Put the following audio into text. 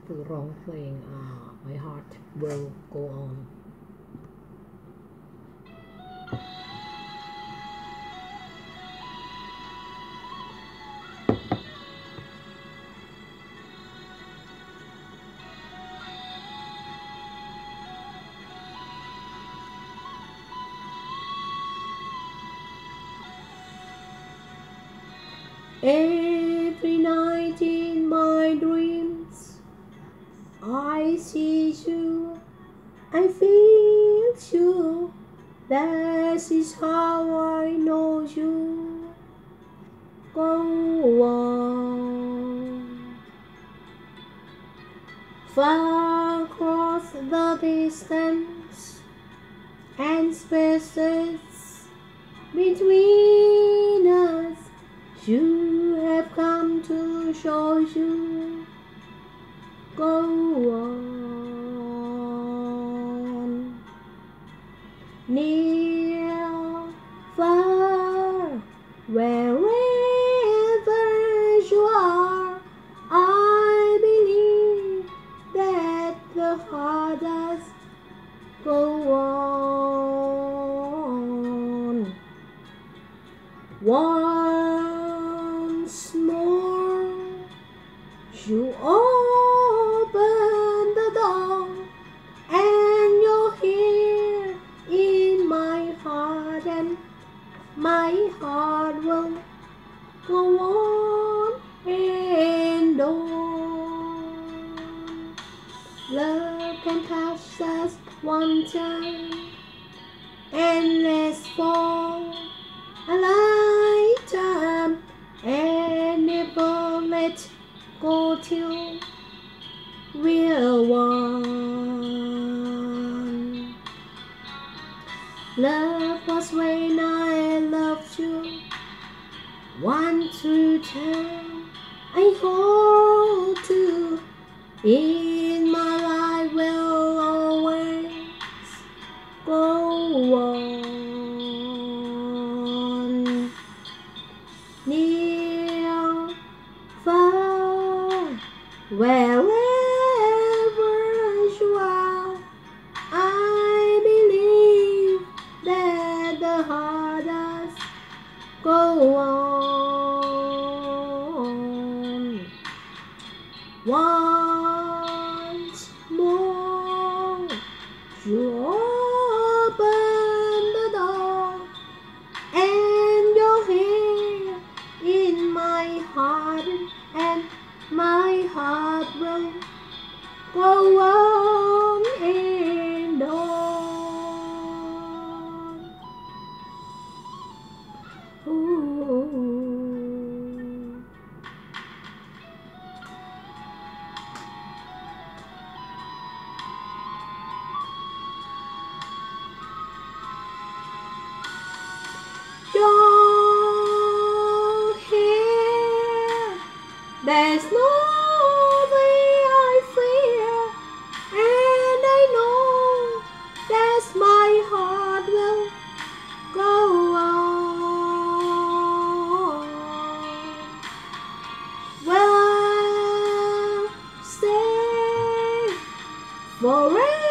ฝึกร้องเพลงMy Heart Will Go On Every night in my dreams I see you, I feel you, that is how I know you. Go on. Far across the distance and spaces between us, you have come to show you. Go on. Near, far, wherever you are, I believe that the heart does go on. Once more, you open the door, and you're here in my heart, and my heart will go on and on. Love can touch us one time and last for a lifetime, and never let go till we're one. Love was when I loved you, 1 through 10. I hold to in my life will always go on. Near, far, wherever you are, I believe that the heart does go on. Once more, you open the door, and you're here in my heart, and my heart will go on and on. Ooh. You're here, there's nothing I fear, and I know that my heart will go on. Well, stay forever.